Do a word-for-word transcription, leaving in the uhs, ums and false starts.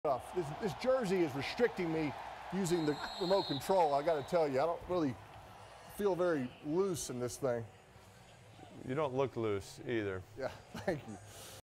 This, this jersey is restricting me using the remote control. I got to tell you, I don't really feel very loose in this thing. You don't look loose either. Yeah, thank you.